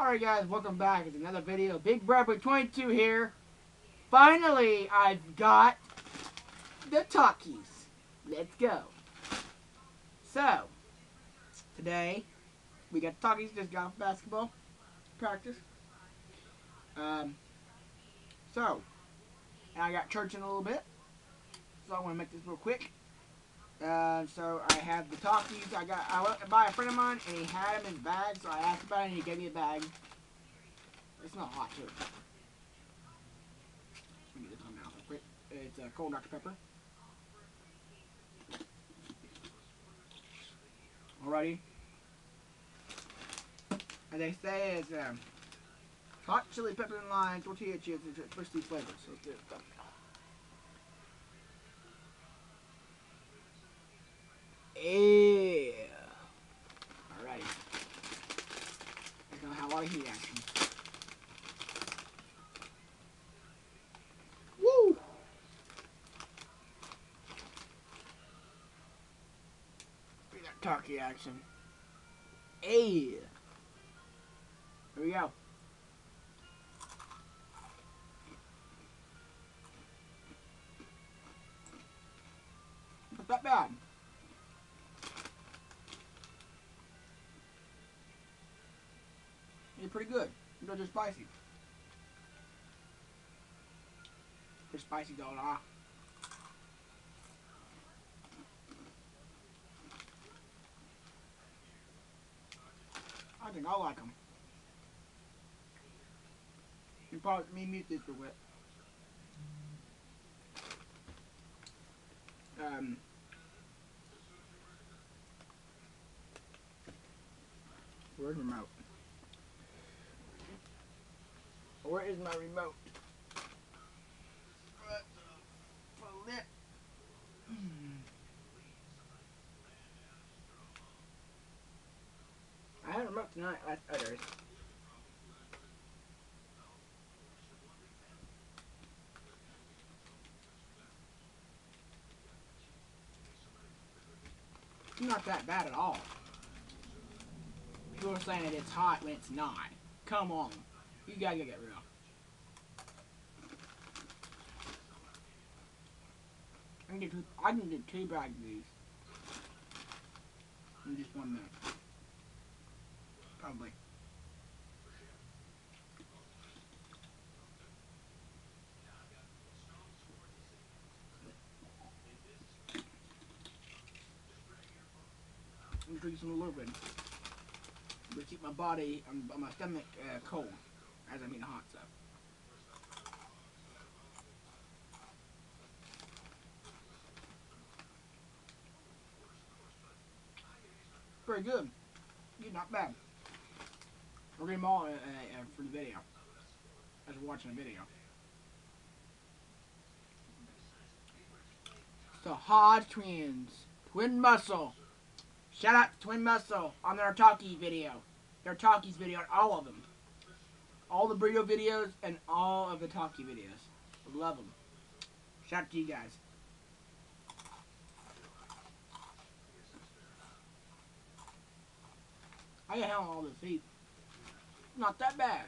Alright guys, welcome back. It's another video. Big Brother 22 here. Finally, I've got the talkies. Let's go. So, today, we got talkies, just got off basketball practice. So, and I got church in a little bit. So I want to make this real quick. So I have the talkies. I went by a friend of mine and he had them in his bag. So I asked about it and he gave me a bag. It's not hot too. Let me get this on out real quick. It's cold Dr. Pepper. Alrighty. As they say, it's hot chili pepper and lime, tortilla chips, and crispy flavors. So it's good stuff. Yeah. Alrighty. It's gonna have a lot of heat action. Woo! We got turkey action. Hey! Here we go. Not that bad. It's pretty good. They're just spicy. They're spicy though, nah. I think I like them. You probably mute this real quick. Where's the remote? Where is my remote? Flip. I had a remote tonight. Oh, there it is. It's not that bad at all. People are saying that it's hot when it's not. Come on. You gotta get real. I can do 2 bags of these in just 1 minute. Probably. I'm just drinking some a little bit. To keep my body, my stomach cold as I'm eating hot stuff. Pretty good. Yeah, not bad. We're getting them all for the video. As we're watching a video. So, Hodge Twins. Twin Muscle. Shout out to Twin Muscle on their talkie video. Their talkies video, all of them. All the burrito videos and all of the talkie videos. Love them. Shout out to you guys. I got hell on all this heat. Not that bad.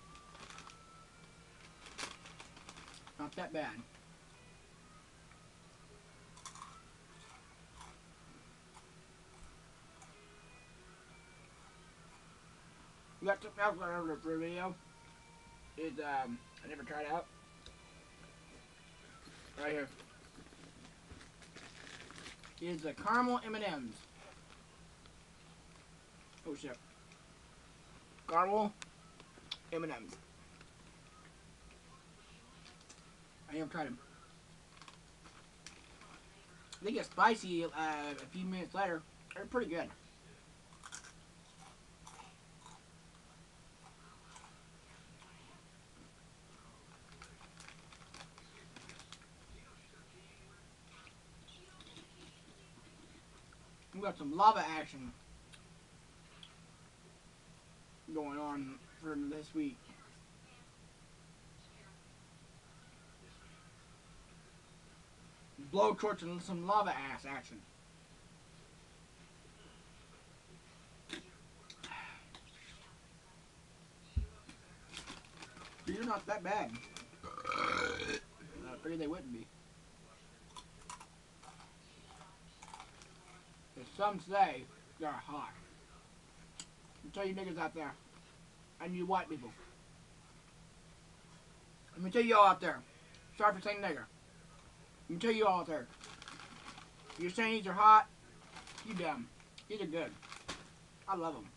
Not that bad. We got something else on over for a video. It's I never tried out. Right here. It's the caramel M&Ms. Oh shit. Caramel M&Ms. I haven't tried them. They get spicy a few minutes later. They're pretty good. We got some lava action going on for this week. Blowtorch and some lava ass action. These are not that bad. I figured they wouldn't be. As some say, they're hot. I'll tell you niggas out there, and you white people. Let me tell you all out there. Sorry for saying nigger. Let me tell you all out there. You're saying these are hot? You dumb. These are good. I love them.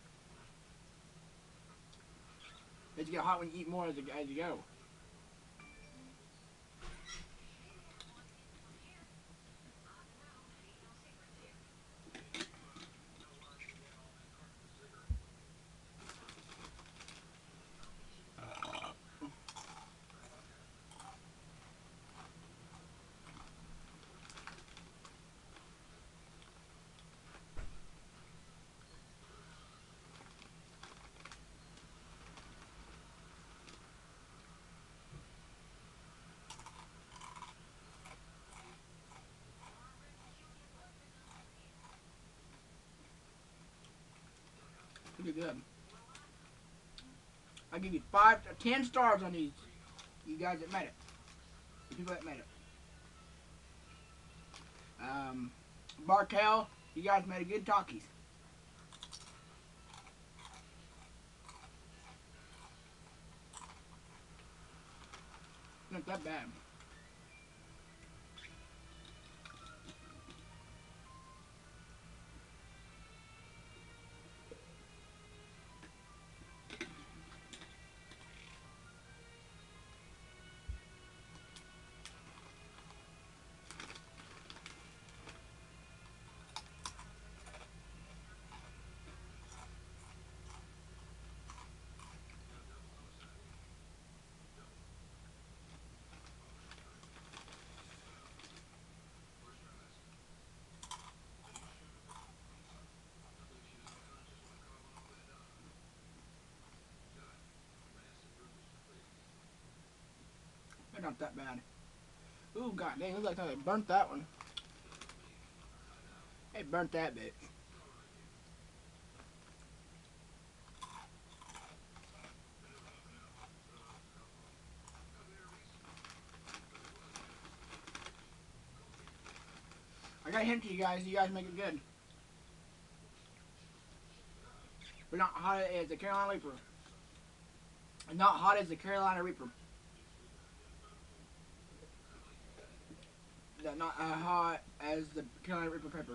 They get hot when you eat more as you go. Pretty good. I give you 5 to 10 stars on these. You guys that made it. The people that made it. Barkel, you guys made a good talkies. Not that bad. They're not that bad. Ooh, god dang, looks like they burnt that one. They burnt that bitch. I got a hint to you guys make it good. But not hot as the Carolina Reaper. And not hot as the Carolina Reaper. Not hot as the Carolina Reaper pepper.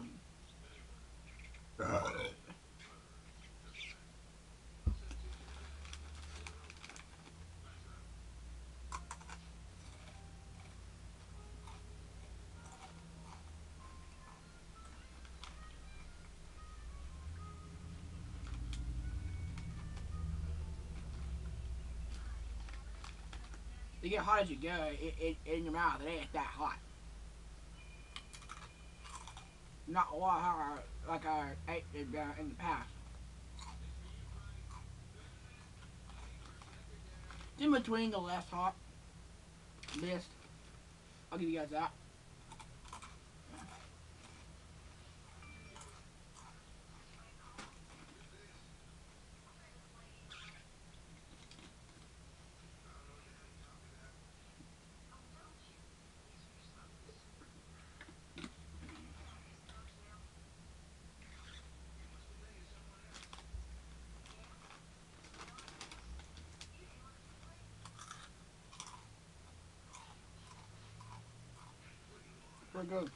They get hot as you go in your mouth. It ain't that hot. Not a lot hotter like I ate in the past. It's in between the less hot list. I'll give you guys that. Pretty good.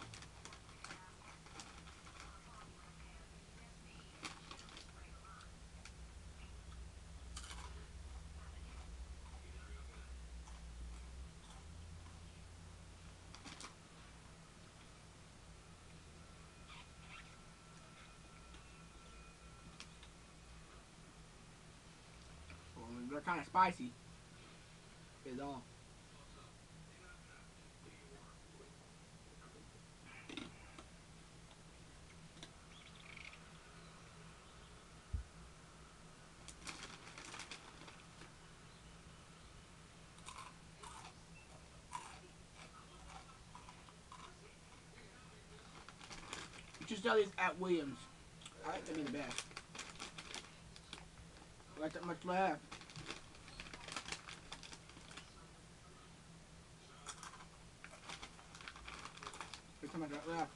Well, they're kind of spicy. Is all. You should sell these at Williams. I like them the best. I like that much left. how much I got left.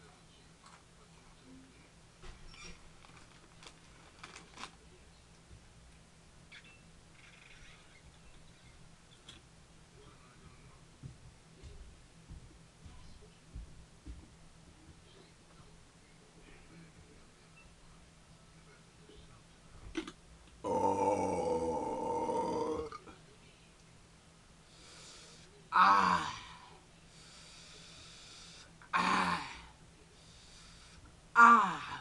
Oh. Ah. Ah. Ah.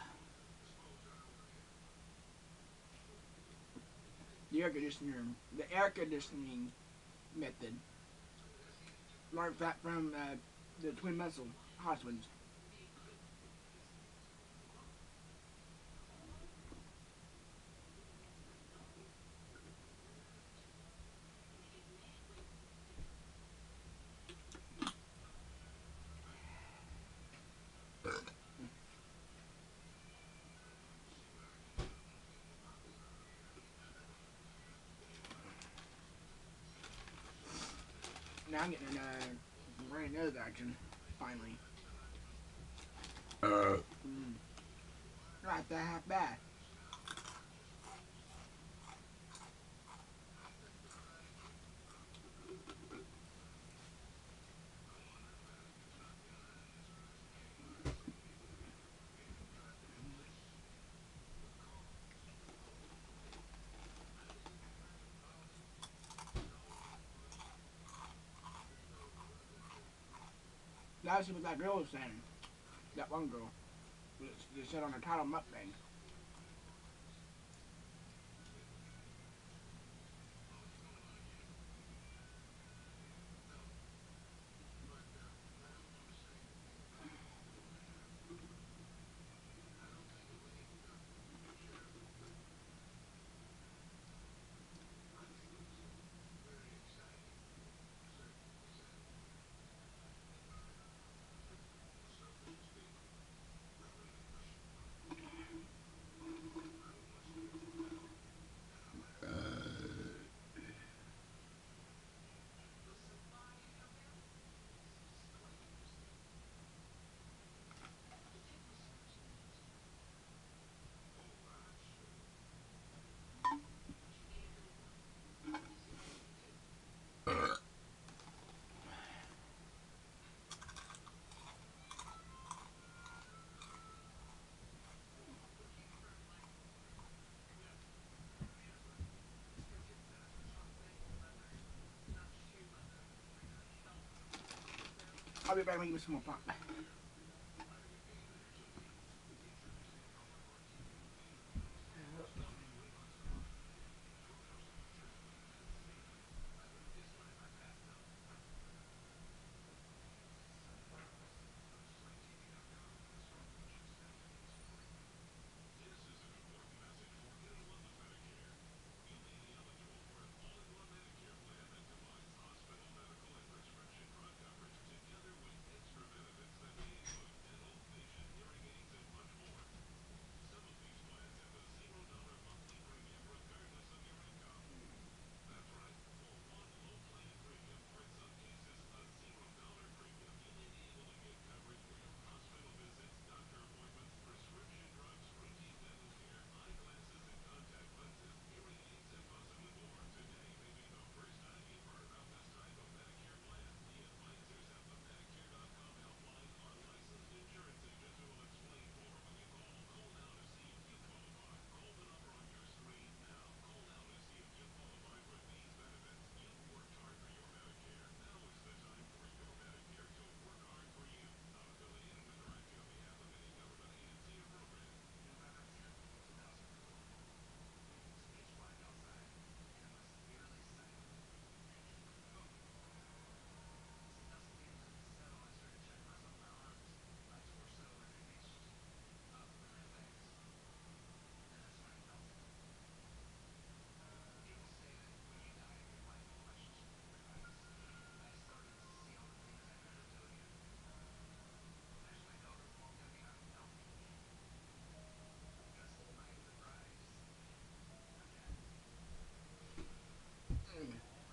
The air conditioning method. Learned that from the Twin Muscle husbands. Now I'm getting a brand new action, finally. Mm. Not that half bad. That's what that girl was saying. That one girl. They said on the title mukbang. I'll be back and give me some more pop.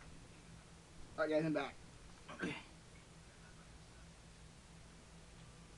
Alright guys, I'm back. Okay.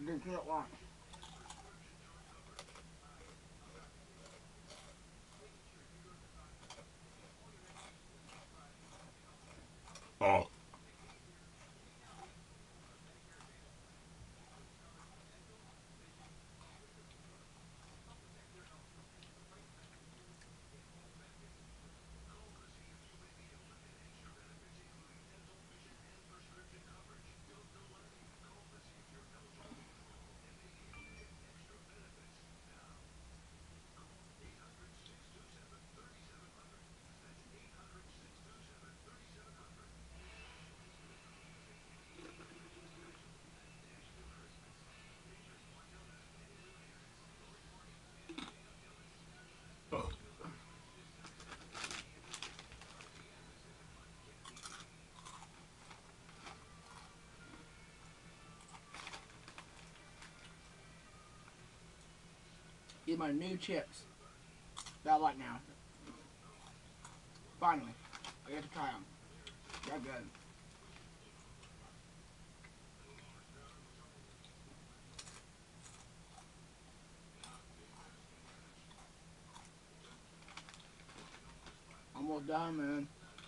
Didn't see it once. Oh. These are my new chips that I like now. Finally, I get to try them. They're good. Almost done, man.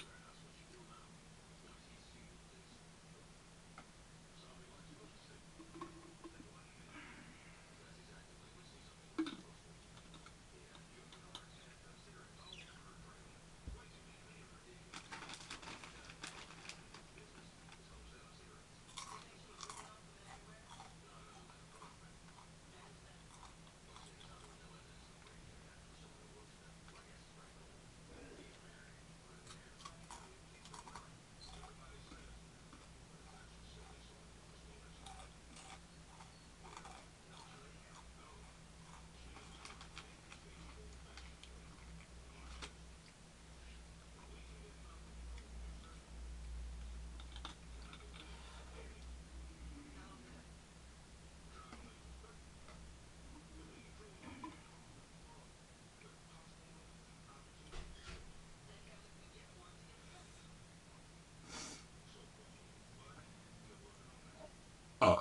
Uh,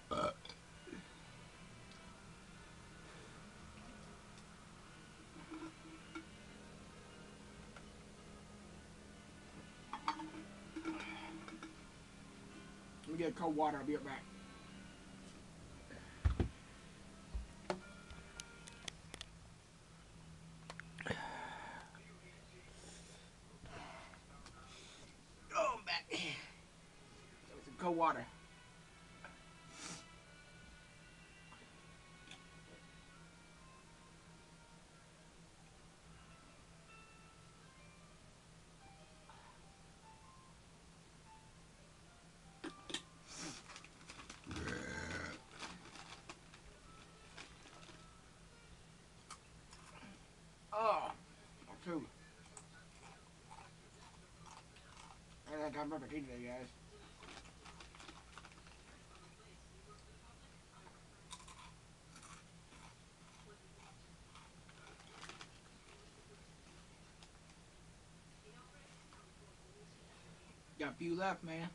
Let me get cold water. I'll be right back. Oh, I'm back. That was some cold water. Oh, too. I got time for tea today, guys. Got a few left, man.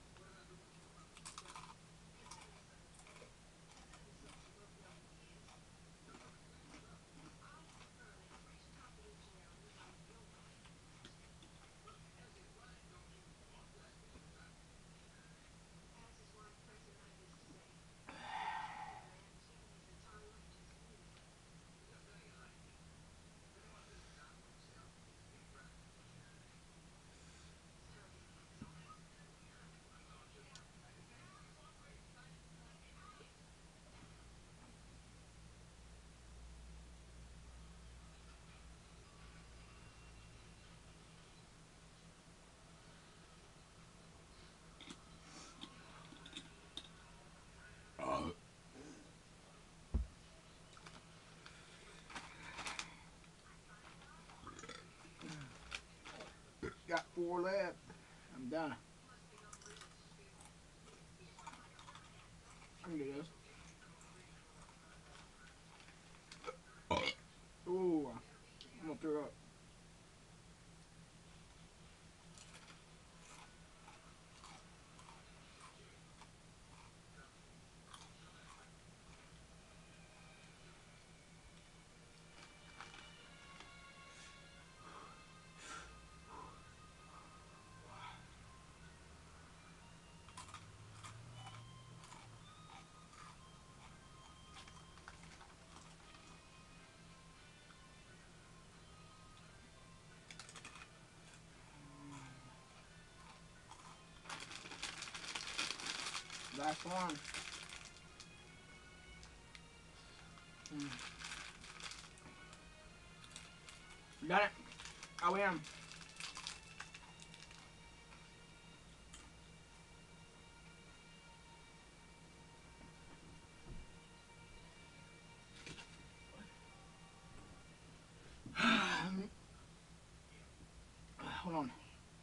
uh, Got 4 left. I'm done. I can do this. uh, Ooh, I'm gonna throw up. Last one. Done it. I win. Hold on.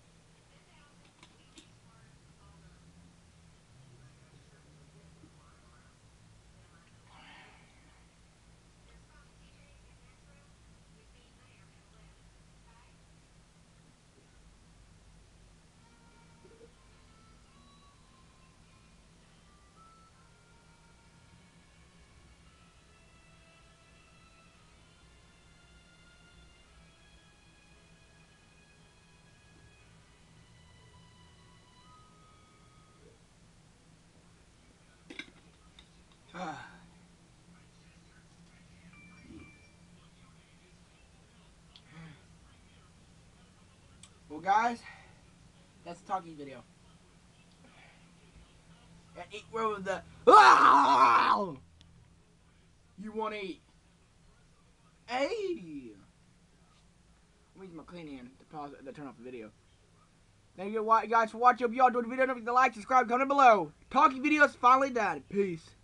Well, guys, that's the talkie video. And eat with the. You want to eat? Hey! Let me use my clean hand to pause to turn off the video. Thank you guys for watching. Hope you all enjoyed the video. Don't forget to like, subscribe, comment below. Talkie video is finally done. Peace.